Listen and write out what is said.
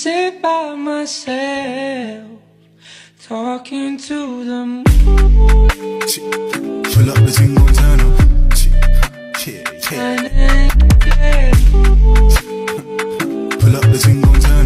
sit by myself, talking to the moon. Pull up the thing, gon' turn up.